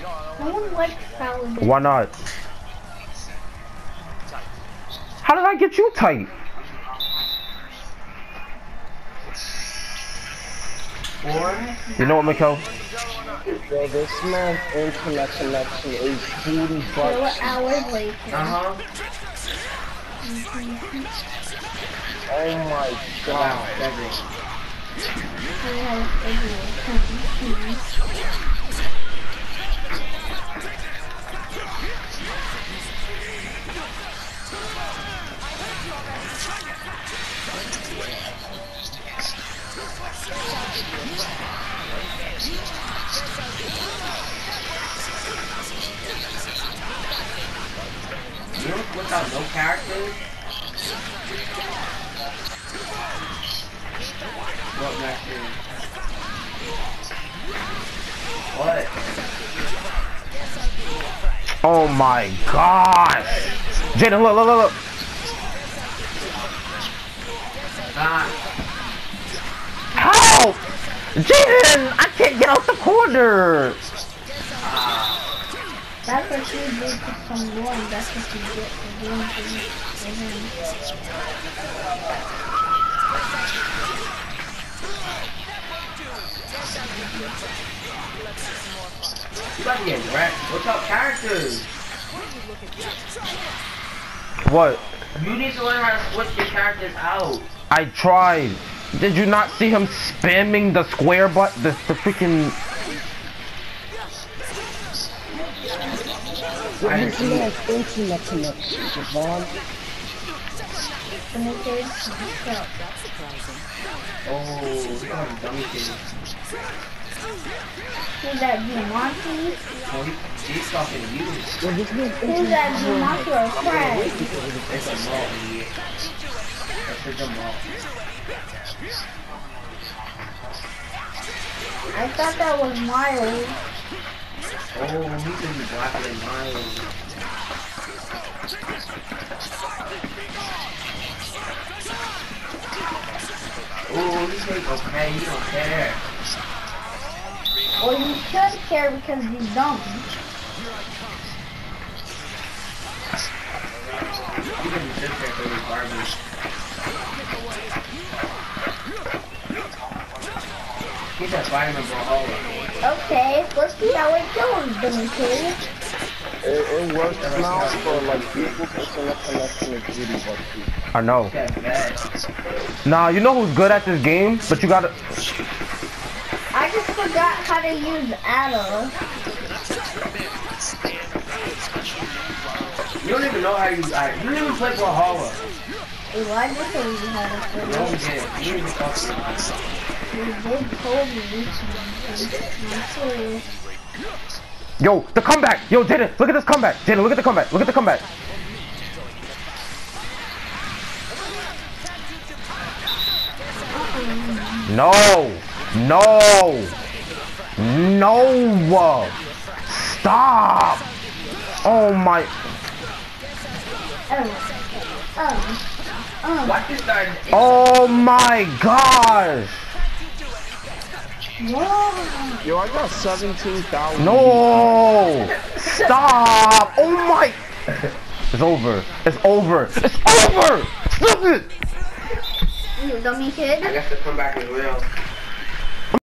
No one likes Paladin. Why not? How did I get you tight? You know what, Mikkel? Yo, this man's internet connection is booty 4 bucks. hours later. Oh my god. You know without no characters? What next year? What? Oh my gosh! Jaden, look! Help! Jaden! I can't get out the corner! That's what you do to someone. That's what you get for doing things for him. You about to get wrecked. What's up, characters? What? You need to learn how to switch your characters out. I tried. Did you not see him spamming the square button? The freaking... What is your internet connection, Javon? Oh, dummy thing. Who's that, Diamante? Oh, he's talking to you. Yo, this man's Who's that, Diamante or Craig? It's a mall, idiot. That's a mall. I thought that was Miles. Oh, he's gonna be blacker than Miles. Oh, he's like, okay, you don't care. Well, you should care because he's dumb. You can just care for his garbage. He's a vitamin Brawlhalla. Okay, let's see how it goes, dummy kid. It works now for like people internet connection is booty bucks. I know. That's bad. Nah, you know who's good at this game? But you gotta... I just forgot how to use Ada. You don't even know how to use it. You didn't even play Brawlhalla. Why did you use how to play No, we didn't. You didn't even talk to me. You did told me this. Yo, the comeback! Yo, Jaden, look at this comeback! Jaden, look at the comeback! Look at the comeback! No! No! No! Stop! Oh my... Watch this start. Oh my gosh! Yo, I got 17,000. No! Stop! Oh my... It's over. It's over. It's over! Stop it! You dummy kid. I guess the comeback is real.